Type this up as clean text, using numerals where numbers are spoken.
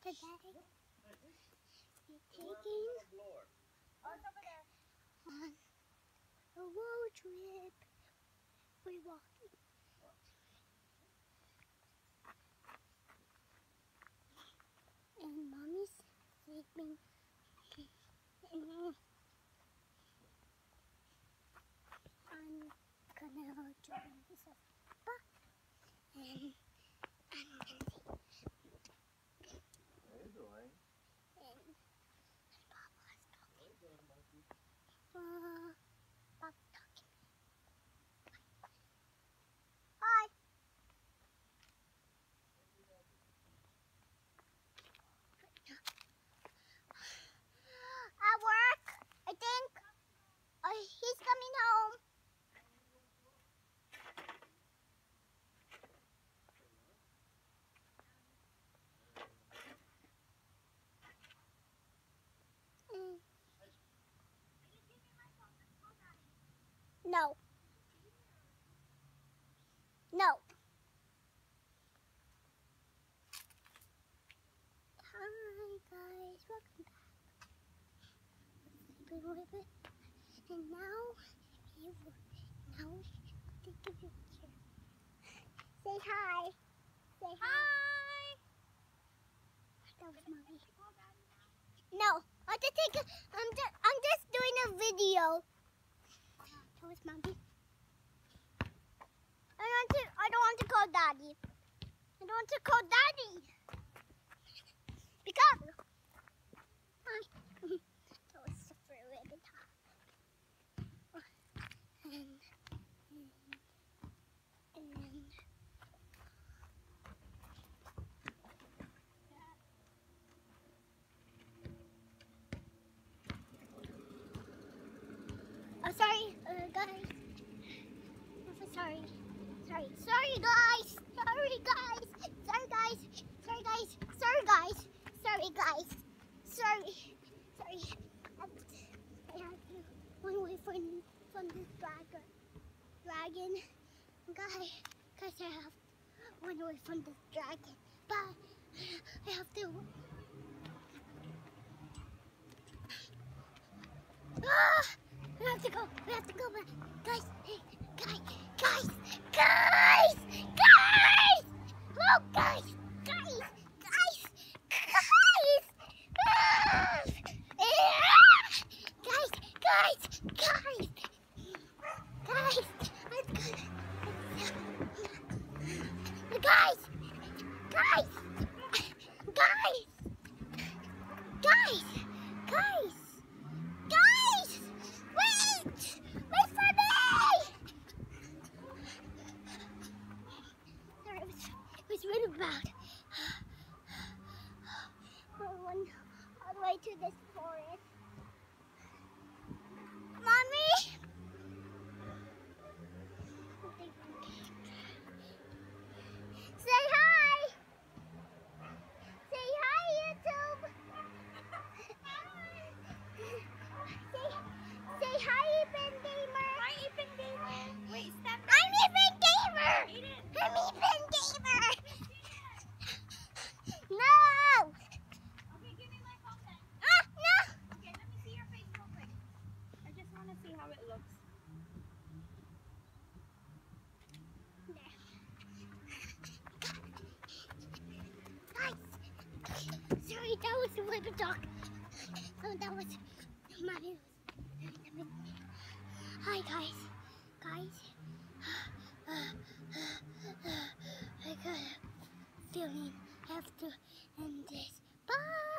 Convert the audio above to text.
Today, we're taking on a road trip. We're walking. And Mommy's sleeping. And I'm gonna join this Papa. And I'm gonna see. How you doing? And Papa's talking. Papa's talking. Hi. At work, I think he's coming home. No. No. Hi guys, welcome back. Sleeping with it. And now take a picture. Say hi. Say hi. That was Mommy. No, I'm just doing a video. That was Mommy. I don't want to call Daddy. I don't want to call Daddy. Because that was super really tough. And oh, sorry, guys. I'm so sorry. Sorry, guys. Sorry, guys. Sorry, guys. Sorry, guys. Sorry, guys. Sorry, guys. Sorry. I have to run away from this dragon. Guys, I have to run away from this dragon. But I have to. Ah! We have to go. Guys, hey, guys. Oh, guys. Ah! Guys! Wait for me! Sorry, it was really bad. We went all the way to this forest. Mommy! Say hi! Say hi, YouTube! Say hi, Ethan Gamer! Hi, Ethan Gamer! Wait, step back. I'm Ethan Gamer! Aiden. I'm Ethan Gamer! No! Okay, give me my phone then. No! Okay, let me see your face real quick. I just want to see how it looks. Guys, sorry, that was the way to talk. Oh, that was Mommy. Hi, guys. I got a feeling I have to end this. Bye.